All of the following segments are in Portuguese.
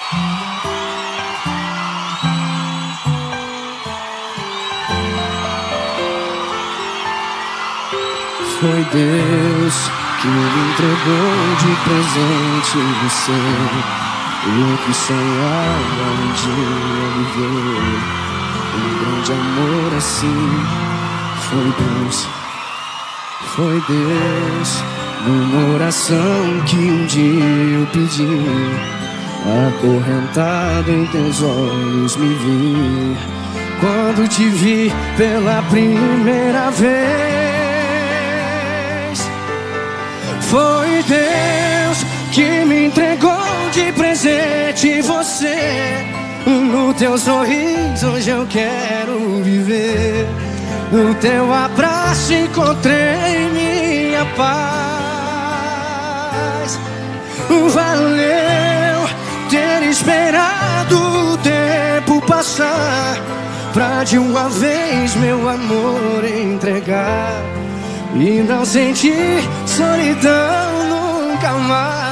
Foi Deus que me entregou de presente você, eu que sonhava um dia viver um grande amor assim. Foi Deus numa oração que um dia eu pedi, acorrentado em teus olhos me vi, quando te vi pela primeira vez. Foi Deus que me entregou de presente você, no teu sorriso hoje eu quero viver, no teu abraço encontrei minha paz. Valeu ter esperado o tempo passar, pra de uma vez meu amor entregar, e não sentir solidão nunca mais.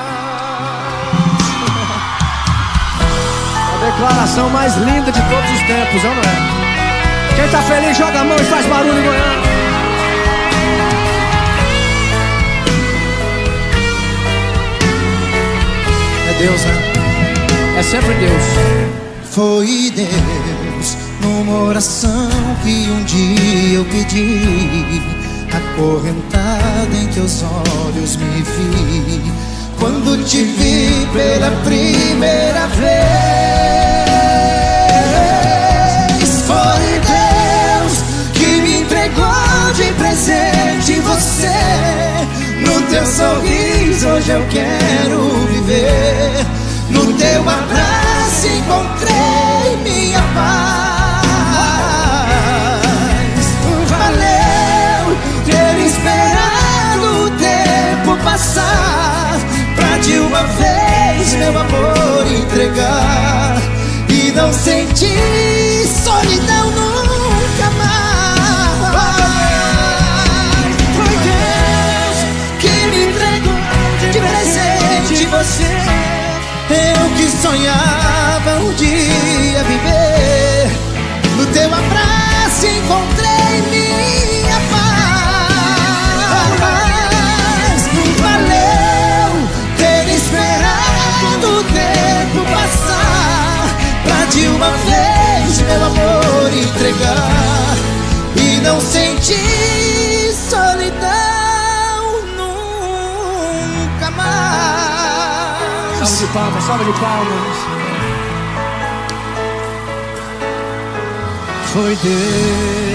A declaração mais linda de todos os tempos, não é? Quem tá feliz joga a mão e faz barulho em Goiânia. É Deus, né? É sempre Deus. Foi Deus numa oração que um dia eu pedi, acorrentado em teus olhos me vi, quando te vi pela primeira vez. Foi Deus que me entregou de presente você, no teu sorriso hoje eu quero viver, no teu abraço encontrei minha paz. Valeu ter esperado o tempo passar, pra de uma vez meu amor entregar, e não sentir solidão nunca mais. Foi Deus que me entregou de presente você, eu que sonhava um dia viver, no teu abraço encontrei minha paz. Valeu ter esperado o tempo passar, pra de uma vez meu amor entregar, e não sentir solidão nunca mais. Salve de palmas, salve de palmas. Foi Deus